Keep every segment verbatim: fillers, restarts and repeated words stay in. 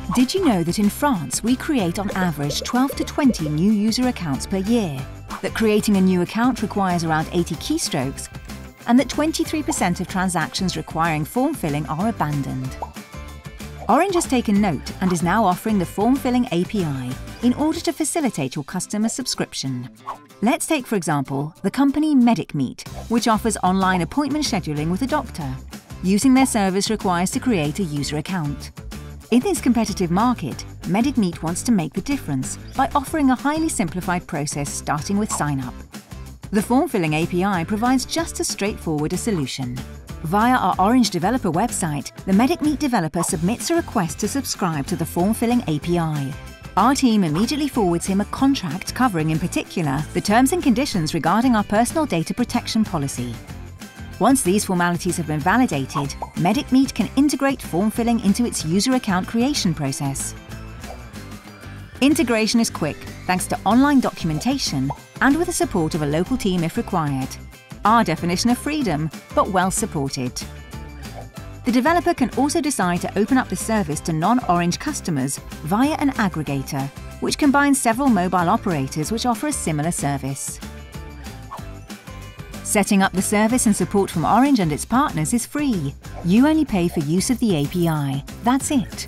Did you know that in France we create on average twelve to twenty new user accounts per year, that creating a new account requires around eighty keystrokes, and that twenty-three percent of transactions requiring form filling are abandoned? Orange has taken note and is now offering the form filling A P I in order to facilitate your customer subscription. Let's take, for example, the company Medicmeet, which offers online appointment scheduling with a doctor. Using their service requires to create a user account. In this competitive market, Medicmeet wants to make the difference by offering a highly simplified process starting with sign-up. The form filling A P I provides just as straightforward a solution. Via our Orange developer website, the Medicmeet developer submits a request to subscribe to the form filling A P I. Our team immediately forwards him a contract covering in particular the terms and conditions regarding our personal data protection policy. Once these formalities have been validated, Medicmeet can integrate form filling into its user account creation process. Integration is quick thanks to online documentation and with the support of a local team if required. Our definition of freedom, but well supported. The developer can also decide to open up the service to non-Orange customers via an aggregator, which combines several mobile operators which offer a similar service. Setting up the service and support from Orange and its partners is free. You only pay for use of the A P I. That's it.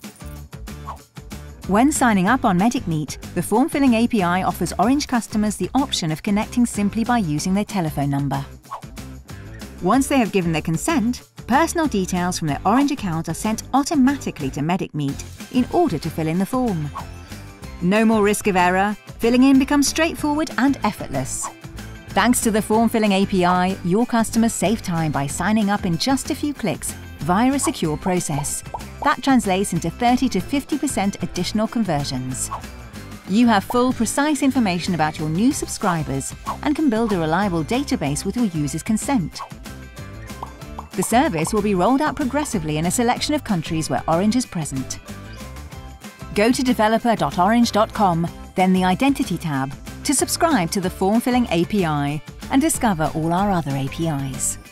When signing up on Medicmeet, the form filling A P I offers Orange customers the option of connecting simply by using their telephone number. Once they have given their consent, personal details from their Orange account are sent automatically to Medicmeet in order to fill in the form. No more risk of error. Filling in becomes straightforward and effortless. Thanks to the form filling A P I, your customers save time by signing up in just a few clicks via a secure process. That translates into thirty to fifty percent additional conversions. You have full, precise information about your new subscribers and can build a reliable database with your users' consent. The service will be rolled out progressively in a selection of countries where Orange is present. Go to developer dot orange dot com, then the Identity tab, to subscribe to the form filling A P I and discover all our other A P Is.